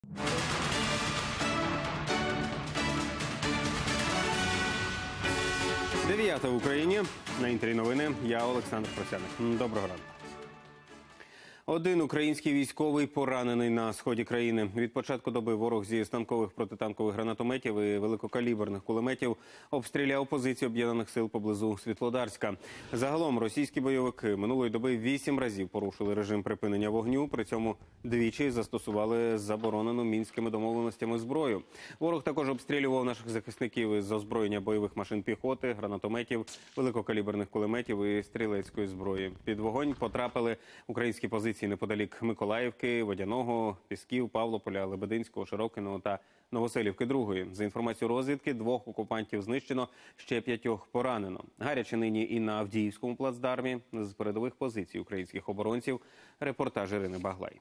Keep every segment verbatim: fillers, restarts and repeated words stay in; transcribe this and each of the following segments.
Дев'ята в Україні. На Інтері новини. Я Олександр Просяник. Доброго ранку. Один український військовий поранений на сході країни. Від початку доби ворог зі станкових протитанкових гранатометів і великокаліберних кулеметів обстріляв позиції об'єднаних сил поблизу Світлодарська. Загалом російські бойовики минулої доби вісім разів порушили режим припинення вогню, при цьому двічі застосували заборонену мінськими домовленостями зброю. Ворог також обстрілював наших захисників із озброєння бойових машин піхоти, гранатометів, великокаліберних кулеметів і стрілецької зброї. Під вогонь потрапили українські позиції неподалік Миколаївки, Водяного, Пісків, Павлополя, Лебединського, Широкиного та Новоселівки другої. За інформацією розвідки, двох окупантів знищено, ще п'ятьох поранено. Гаряче нині і на Авдіївському плацдармі. З передових позицій українських оборонців репортаж Ірини Баглай.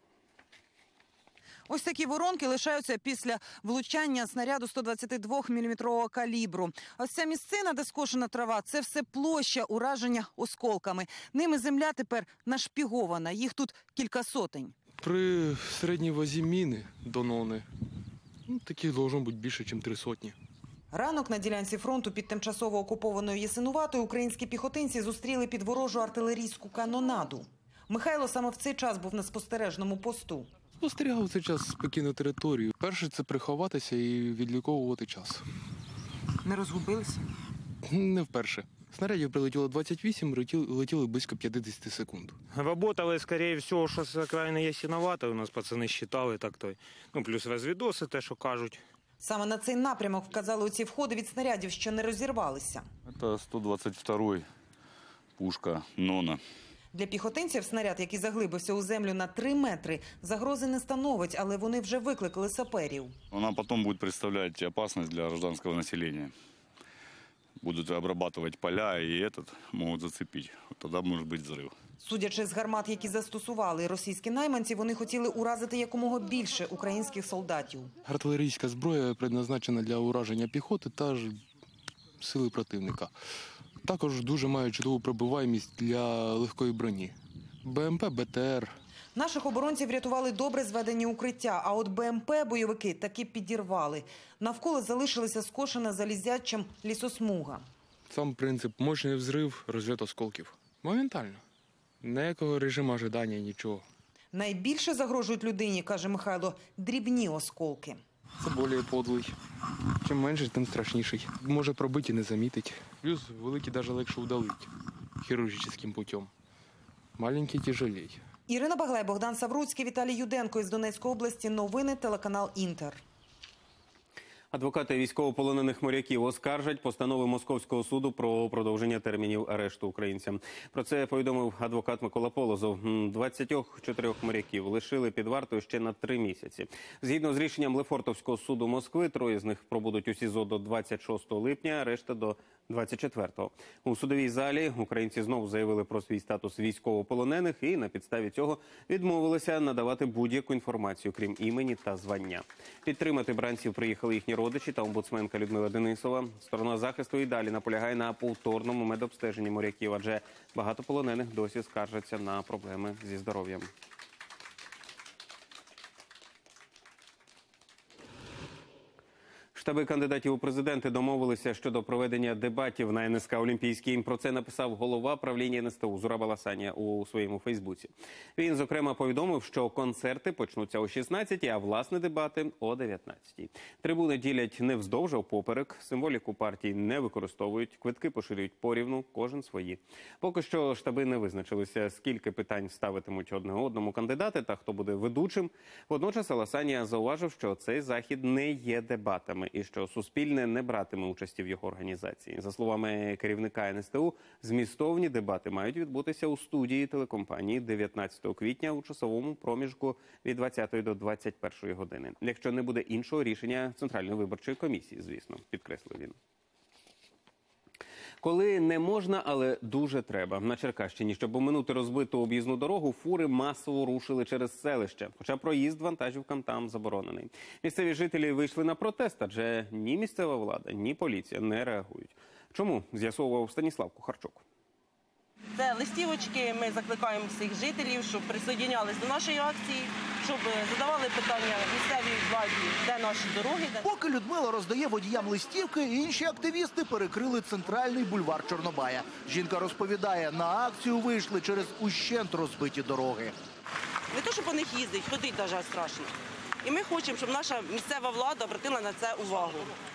Ось такі воронки лишаються після влучання снаряду сто двадцять два міліметрового калібру. Ось ця місцина, де скошена трава, це все площа ураження осколками. Ними земля тепер нашпігована, їх тут кілька сотень. При середній вазі міни донони, ну, таких должно бути більше, ніж три сотні. Ранок на ділянці фронту під тимчасово окупованою Ясинуватою українські піхотинці зустріли під ворожу артилерійську канонаду. Михайло саме в цей час був на спостережному посту. Спостерігав цей час спокійну територію. Перше – це приховатися і відліковувати час. Не розгубилися? Не вперше. Снарядів прилетіло двадцять вісім, летіли близько п'ятдесят секунд. Работали, скорее всего, що з окраїни Ясиноватої. У нас пацани считали так то. Ну, плюс розвідоси, те, що кажуть. Саме на цей напрямок вказали оці входи від снарядів, що не розірвалися. Це сто двадцять два пушка «Нона». Для піхотинців снаряд, який заглибився у землю на три метри, загрози не становить, але вони вже викликали саперів. Вона потім буде представляти опасність для громадянського населення. Будуть обрабатувати поля і этот можуть зацепити. Тоді може бути взрив. Судячи з гармат, які застосували російські найманці, вони хотіли уразити якомога більше українських солдатів. Артилерійська зброя предназначена для ураження піхоти та ж сили противника. Також дуже має чудову пробиваємість для легкої броні. БМП, БТР. Наших оборонців врятували добре зведені укриття, а от БМП бойовики таки підірвали. Навколо залишилася скошена залізячим лісосмуга. Сам принцип – мощний взрив, розльот осколків. Моментально. Ніякого режиму ожидання, нічого. Найбільше загрожують людині, каже Михайло, дрібні осколки. Це більш подлий. Чим менше, тим страшніший. Може пробити і не замітить. Плюс великий навіть легше удалити хірургічним путем. Маленький тяжелей. Ірина Баглай, Богдан Савруцький, Віталій Юденко із Донецької області. Новини, телеканал «Інтер». Адвокати військовополонених моряків оскаржать постанови Московського суду про продовження термінів арешту українцям. Про це повідомив адвокат Микола Полозов. двадцять чотири моряків лишили під вартою ще на три місяці. Згідно з рішенням Лефортовського суду Москви, троє з них пробудуть у СІЗО до двадцять шостого липня, а решта до двадцять четвертого. У судовій залі українці знову заявили про свій статус військовополонених і на підставі цього відмовилися надавати будь-яку інформацію, крім імені та звання. Підтримати бранців приїхали їхні родичі та омбудсменка Людмила Денисова. Сторона захисту і далі наполягає на повторному медобстеженні моряків, адже багато полонених досі скаржаться на проблеми зі здоров'ям. Штаби кандидатів у президенти домовилися щодо проведення дебатів на ен ес ка «Олімпійський». Про це написав голова правління ен ес те у Зураб Аласанія у своєму Фейсбуці. Він, зокрема, повідомив, що концерти почнуться о шістнадцятій, а власне дебати – о дев'ятнадцятій. Трибуни ділять не вздовж, а впоперек. Символіку партій не використовують. Квитки поширюють порівну, кожен свої. Поки що штаби не визначилися, скільки питань ставитимуть одне одному кандидати та хто буде ведучим. Водночас Аласанія зауважив, що цей захід не є дебатами і що Суспільне не братиме участі в його організації. За словами керівника ен ес те у, змістовні дебати мають відбутися у студії телекомпанії дев'ятнадцятого квітня у часовому проміжку від двадцятої до двадцять першої години. Якщо не буде іншого рішення Центральної виборчої комісії, звісно, підкреслив він. Коли не можна, але дуже треба. На Черкащині, щоб оминути розбиту об'їзну дорогу, фури масово рушили через селище. Хоча проїзд вантажівкам там заборонений. Місцеві жителі вийшли на протест, адже ні місцева влада, ні поліція не реагують. Чому? З'ясовував Станіслав Кухарчук. Це листівочки, ми закликаємо всіх жителів, щоб присоединялись до нашої акції, щоб задавали питання місцевій владі, де наші дороги. Де... Поки Людмила роздає водіям листівки, інші активісти перекрили центральний бульвар Чорнобая. Жінка розповідає, на акцію вийшли через ущент розбиті дороги. Не те, що по них їздить, ходить навіть страшно. І ми хочемо, щоб наша місцева влада обратила на це увагу.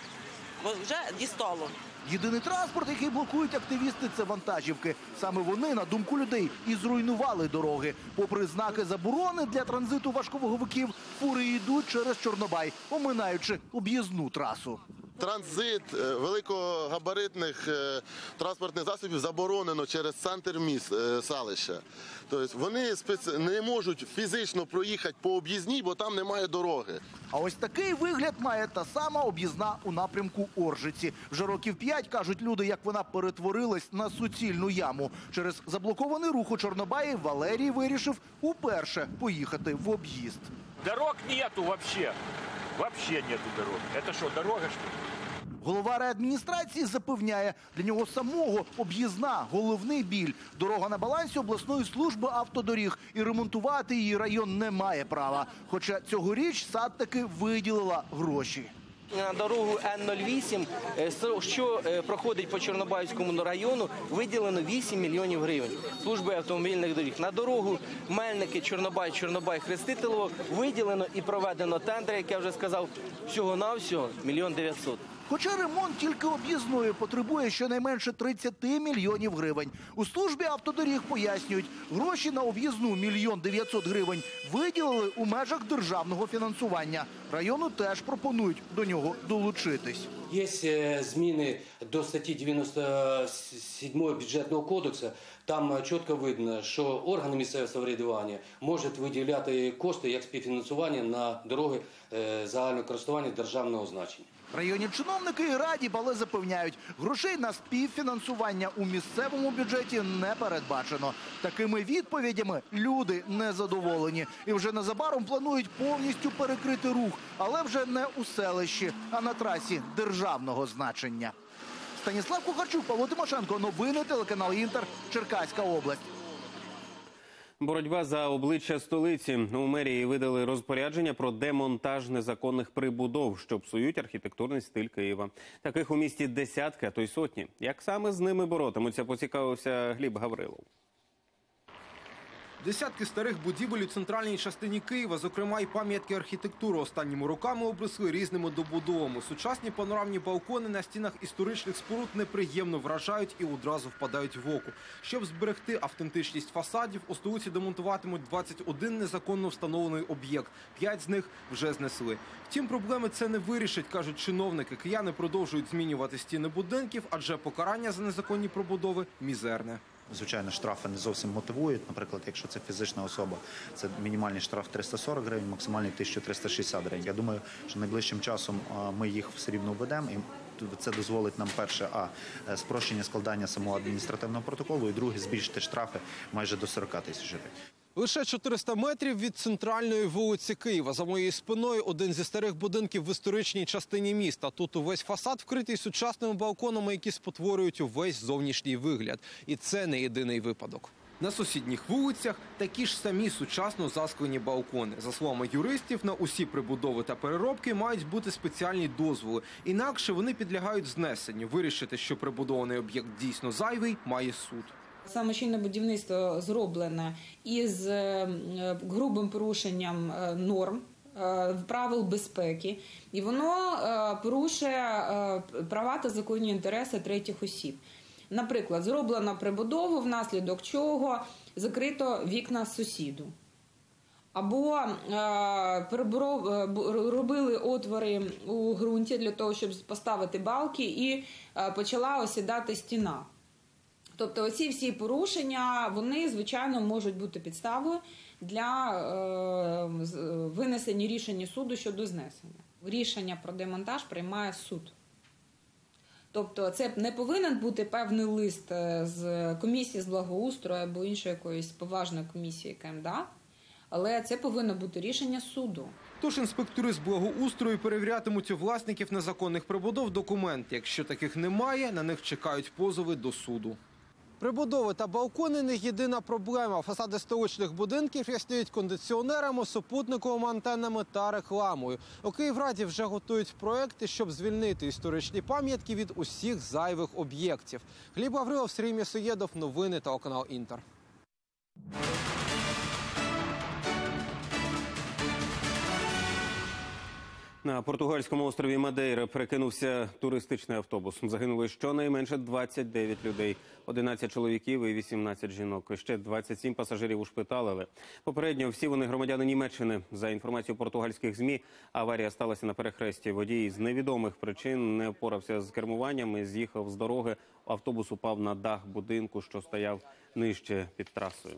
Бо вже дістало. Єдиний транспорт, який блокують активісти, це вантажівки. Саме вони, на думку людей, і зруйнували дороги. Попри знаки заборони для транзиту важковаговиків, фури йдуть через Чорнобай, оминаючи об'їзну трасу. Транзит великогабаритних транспортних засобів заборонено через центр міст селища. Тобто вони не можуть фізично проїхати по об'їзній, бо там немає дороги. А ось такий вигляд має та сама об'їзна у напрямку Оржиці. Вже років п'ять, кажуть люди, як вона перетворилась на суцільну яму. Через заблокований рух у Чорнобаї Валерій вирішив уперше поїхати в об'їзд. Дорог нету вообще. Вообще нету дорог. Это что, дорога, что ли? Голова райадміністрації запевняє, для нього самого об'їзна – головний біль. Дорога на балансі обласної служби автодоріг. І ремонтувати її район не має права. Хоча цьогоріч САД таки виділила гроші. На дорогу Н нуль вісім, що проходить по Чорнобайському району, виділено вісім мільйонів гривень служби автомобільних доріг. На дорогу Мельники, Чорнобай, Чорнобай, Хрестителево виділено і проведено тендер, як я вже сказав, всього-навсього мільйон дев'ятсот. Хоча ремонт тільки об'їзної потребує щонайменше тридцять мільйонів гривень. У службі автодоріг пояснюють, гроші на об'їзну мільйон дев'ятсот гривень виділили у межах державного фінансування. Району теж пропонують до нього долучитись. Є зміни до статті дев'яносто сьомої бюджетного кодексу. Там чітко видно, що органи місцевого самоврядування можуть виділяти кошти як співфінансування на дороги загального користування державного значення. Районні чиновники і раді, але запевняють, грошей на співфінансування у місцевому бюджеті не передбачено. Такими відповідями люди незадоволені. І вже незабаром планують повністю перекрити рух, але вже не у селищі, а на трасі державного значення. Станіслав Кухарчук, Павло Тимошенко. Новини, телеканал «Інтер», Черкаська область. Боротьба за обличчя столиці. У мерії видали розпорядження про демонтаж незаконних прибудов, що псують архітектурний стиль Києва. Таких у місті десятки, а то й сотні. Як саме з ними боротимуться, поцікавився Гліб Гаврилов. Десятки старих будівель у центральній частині Києва, зокрема й пам'ятки архітектури, останніми роками обросли різними добудовами. Сучасні панорамні балкони на стінах історичних споруд неприємно вражають і одразу впадають в око. Щоб зберегти автентичність фасадів, у столиці демонтуватимуть двадцять один незаконно встановлений об'єкт. П'ять з них вже знесли. Втім, проблеми це не вирішить, кажуть чиновники. Кияни продовжують змінювати стіни будинків, адже покарання за незаконні пробудови мізерне. Звичайно, штрафи не зовсім мотивують. Наприклад, якщо це фізична особа, це мінімальний штраф триста сорок гривень, максимальний тисяча триста шістдесят гривень. Я думаю, що найближчим часом ми їх все рівно введемо. І це дозволить нам, перше, а спрощення складання самого адміністративного протоколу, і друге, збільшити штрафи майже до сорока тисяч гривень. Лише чотириста метрів від центральної вулиці Києва. За моєю спиною один зі старих будинків в історичній частині міста. Тут увесь фасад вкритий сучасними балконами, які спотворюють увесь зовнішній вигляд. І це не єдиний випадок. На сусідніх вулицях такі ж самі сучасно засклені балкони. За словами юристів, на усі прибудови та переробки мають бути спеціальні дозволи. Інакше вони підлягають знесенню. Вирішити, що прибудований об'єкт дійсно зайвий, має суд. Самочинне будівництво зроблене із грубим порушенням норм, правил безпеки, і воно порушує права та законні інтереси третіх осіб. Наприклад, зроблено прибудову, внаслідок чого закрито вікна сусіду. Або робили отвори у ґрунті для того, щоб поставити балки, і почала осідати стіна. Тобто оці всі порушення, вони, звичайно, можуть бути підставою для е, винесення рішення суду щодо знесення. Рішення про демонтаж приймає суд. Тобто це не повинен бути певний лист з комісії з благоустрою або іншої якоїсь поважної комісії КМДА, але це повинно бути рішення суду. Тож інспектори з благоустрою перевірятимуть у власників незаконних прибудов документи. Якщо таких немає, на них чекають позови до суду. Прибудови та балкони – не єдина проблема. Фасади столичних будинків ясніють кондиціонерами, супутниковими антеннами та рекламою. У Київраді вже готують проекти, щоб звільнити історичні пам'ятки від усіх зайвих об'єктів. Гліб Гаврилов, Сергій М'ясоєдов, новини телеканал Інтер. На португальському острові Мадейра перекинувся туристичний автобус. Загинули щонайменше двадцять дев'ять людей, одинадцять чоловіків і вісімнадцять жінок. Ще двадцять сім пасажирів ушпиталили. Попередньо всі вони громадяни Німеччини. За інформацією португальських ЗМІ, аварія сталася на перехресті. Водій з невідомих причин не впорався з кермуванням і з'їхав з дороги. Автобус упав на дах будинку, що стояв нижче під трасою.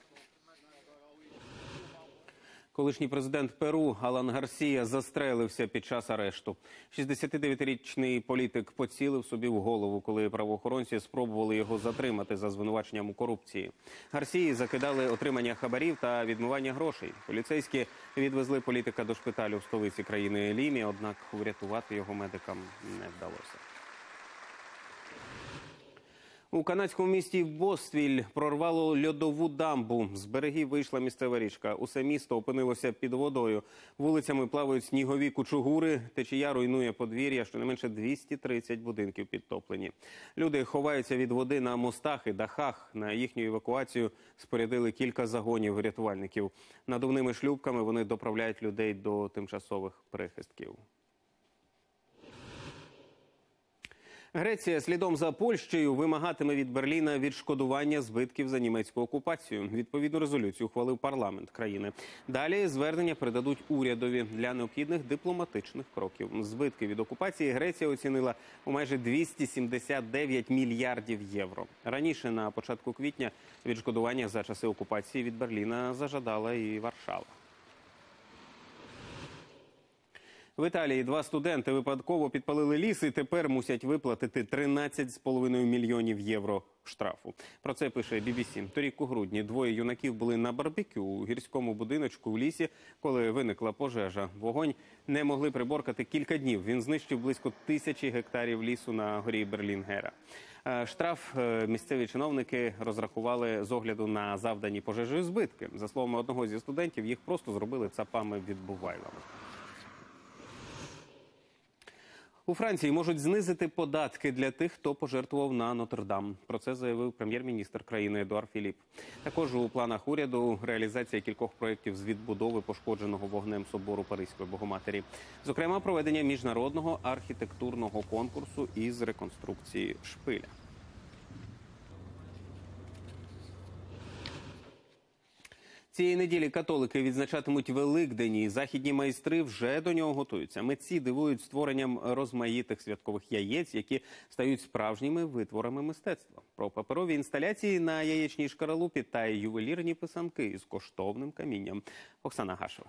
Колишній президент Перу Алан Гарсія застрелився під час арешту. шістдесятидев'ятирічний політик поцілив собі в голову, коли правоохоронці спробували його затримати за звинуваченням у корупції. Гарсії закидали отримання хабарів та відмивання грошей. Поліцейські відвезли політика до шпиталю в столиці країни Лімі, однак врятувати його медикам не вдалося. У канадському місті Боствіль прорвало льодову дамбу. З берегів вийшла місцева річка. Усе місто опинилося під водою. Вулицями плавають снігові кучугури. Течія руйнує подвір'я, щонайменше двісті тридцять будинків підтоплені. Люди ховаються від води на мостах і дахах. На їхню евакуацію спорядили кілька загонів рятувальників. Надувними шлюпками вони доправляють людей до тимчасових прихистків. Греція слідом за Польщею вимагатиме від Берліна відшкодування збитків за німецьку окупацію. Відповідну резолюцію ухвалив парламент країни. Далі звернення передадуть урядові для необхідних дипломатичних кроків. Збитки від окупації Греція оцінила у майже двісті сімдесят дев'ять мільярдів євро. Раніше, на початку квітня, відшкодування за часи окупації від Берліна зажадала і Варшава. В Італії два студенти випадково підпалили ліс і тепер мусять виплатити тринадцять з половиною мільйонів євро штрафу. Про це пише бі бі сі. Торік у грудні двоє юнаків були на барбекю у гірському будиночку в лісі, коли виникла пожежа. Вогонь не могли приборкати кілька днів. Він знищив близько тисячі гектарів лісу на горі Берлінгера. Штраф місцеві чиновники розрахували з огляду на завдані пожежею збитки. За словами одного зі студентів, їх просто зробили цапами-відбувайлами. У Франції можуть знизити податки для тих, хто пожертвував на Нотр-Дам. Про це заявив прем'єр-міністр країни Едуард Філіп. Також у планах уряду реалізація кількох проєктів з відбудови пошкодженого вогнем собору Паризької Богоматері. Зокрема, проведення міжнародного архітектурного конкурсу із реконструкції шпиля. Цієї неділі католики відзначатимуть Великдень, і західні майстри вже до нього готуються. Митці дивують створенням розмаїтих святкових яєць, які стають справжніми витворами мистецтва. Про паперові інсталяції на яєчній шкаралупі та ювелірні писанки із коштовним камінням. Оксана Гашева.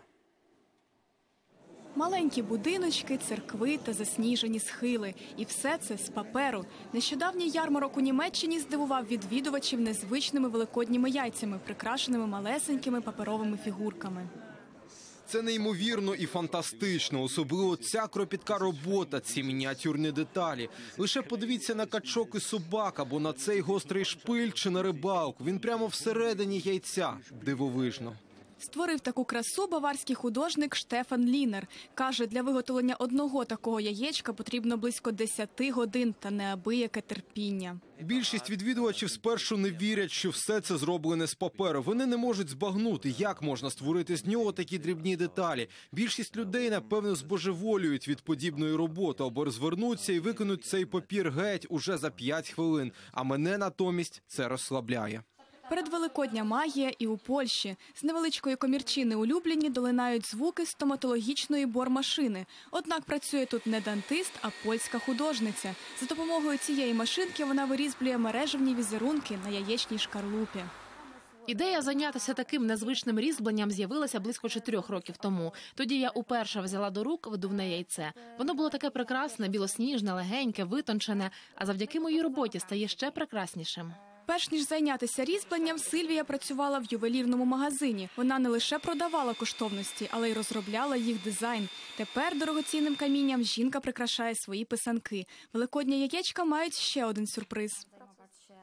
Маленькі будиночки, церкви та засніжені схили. І все це з паперу. Нещодавній ярмарок у Німеччині здивував відвідувачів незвичними великодніми яйцями, прикрашеними малесенькими паперовими фігурками. Це неймовірно і фантастично, особливо ця кропітка робота, ці мініатюрні деталі. Лише подивіться на качок і собак, або на цей гострий шпиль чи на рибалку. Він прямо всередині яйця. Дивовижно. Створив таку красу баварський художник Штефан Лінер. Каже, для виготовлення одного такого яєчка потрібно близько десяти годин та неабияке терпіння. Більшість відвідувачів спершу не вірять, що все це зроблене з паперу. Вони не можуть збагнути, як можна створити з нього такі дрібні деталі. Більшість людей, напевно, збожеволюють від подібної роботи, або розвернуться і викинуть цей папір геть уже за п'ять хвилин. А мене натомість це розслабляє. Передвеликодня магія і у Польщі. З невеличкої комірчини у Любліні долинають звуки стоматологічної бормашини. Однак працює тут не дантист, а польська художниця. За допомогою цієї машинки вона вирізблює мережевні візерунки на яєчній шкарлупі. Ідея зайнятися таким незвичним різьбленням з'явилася близько чотирьох років тому. Тоді я уперше взяла до рук видувне яйце. Воно було таке прекрасне, білосніжне, легеньке, витончене, а завдяки моїй роботі стає ще прекраснішим. Перш ніж зайнятися різьбленням, Сильвія працювала в ювелірному магазині. Вона не лише продавала коштовності, але й розробляла їх дизайн. Тепер дорогоцінним камінням жінка прикрашає свої писанки. Великодні яєчка мають ще один сюрприз.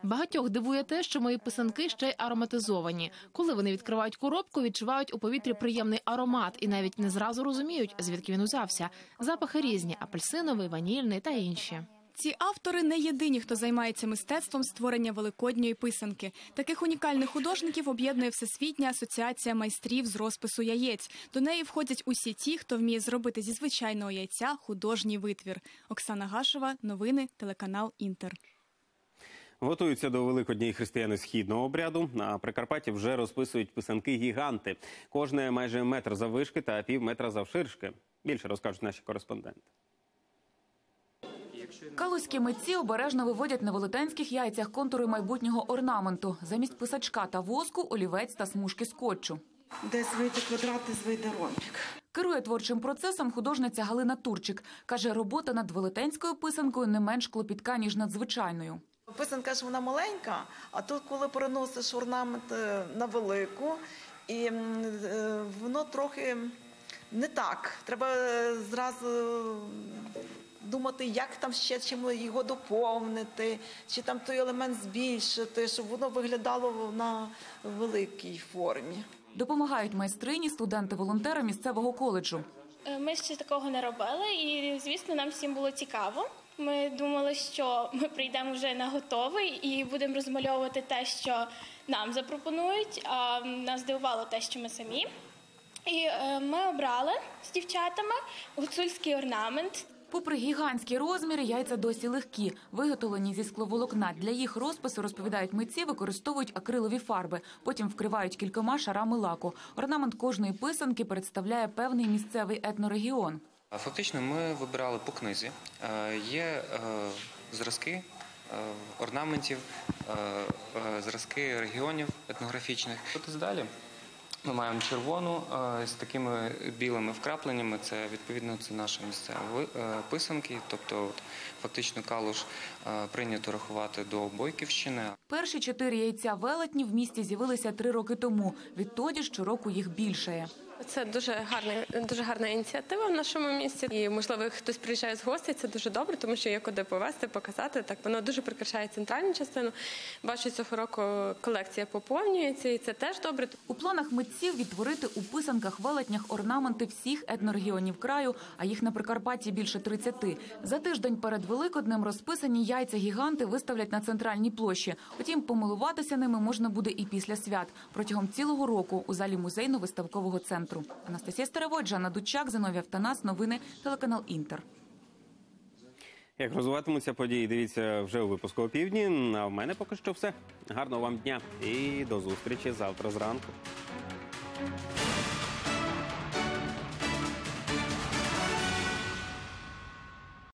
Багатьох дивує те, що мої писанки ще й ароматизовані. Коли вони відкривають коробку, відчувають у повітрі приємний аромат і навіть не зразу розуміють, звідки він узявся. Запахи різні – апельсиновий, ванільний та інші. Ці автори не єдині, хто займається мистецтвом створення великодньої писанки. Таких унікальних художників об'єднує Всесвітня асоціація майстрів з розпису яєць. До неї входять усі ті, хто вміє зробити зі звичайного яйця художній витвір. Оксана Гашева, новини, телеканал «Інтер». Готуються до Великодня і християни східного обряду. На Прикарпатті вже розписують писанки-гіганти. Кожне майже метр заввишки та пів метра завширшки. Більше розкажуть наші кореспонденти. Калузькі митці обережно виводять на велетенських яйцях контури майбутнього орнаменту. Замість писачка та воску – олівець та смужки скотчу. Десь вийде квадрат, десь вийде ромбик. Керує творчим процесом художниця Галина Турчик. Каже, робота над велетенською писанкою не менш клопітка, ніж над звичайною. Писанка ж вона маленька, а тут, коли переносиш орнамент на велику, і воно трохи не так. Треба зразу думати, як там ще чим його доповнити, чи там той елемент збільшити, щоб воно виглядало на великій формі. Допомагають майстрині студенти-волонтери місцевого коледжу. Ми ще такого не робили і, звісно, нам всім було цікаво. Ми думали, що ми прийдемо вже на готовий і будемо розмальовувати те, що нам запропонують, а нас здивувало те, що ми самі. І ми обрали з дівчатами гуцульський орнамент. Попри гігантські розміри, яйця досі легкі, виготовлені зі скловолокна. Для їх розпису, розповідають митці, використовують акрилові фарби, потім вкривають кількома шарами лаку. Орнамент кожної писанки представляє певний місцевий етнорегіон. Фактично ми вибирали по книзі. Є зразки орнаментів, зразки регіонів етнографічних. Тут далі ми маємо червону з такими білими вкрапленнями. Це, відповідно, це наші місцеві писанки. Тобто, от, фактично, Калуш прийнято рахувати до Бойківщини. Перші чотири яйця велетні в місті з'явилися три роки тому. Відтоді щороку їх більшає. Це дуже гарна, дуже гарна ініціатива в нашому місті. І, можливо, хтось приїжджає з гостей, це дуже добре, тому що є куди повезти, показати. Так, воно дуже прикрашає центральну частину. Бачу, цього року колекція поповнюється, і це теж добре. У планах митців відтворити у писанках-велетнях орнаменти всіх етнорегіонів краю, а їх на Прикарпатті більше тридцяти. За тиждень перед Великоднем розписані яйця-гіганти виставлять на центральній площі. Утім, помилуватися ними можна буде і після свят. Протягом цілого року у залі музейно-виставкового центру. Анастасія Старовой, Жанна Дудчак, Зиновій Автанас, новини, телеканал «Інтер». Як розвиватимуться події, дивіться вже у випуску опівдні. А в мене поки що все. Гарного вам дня і до зустрічі завтра зранку.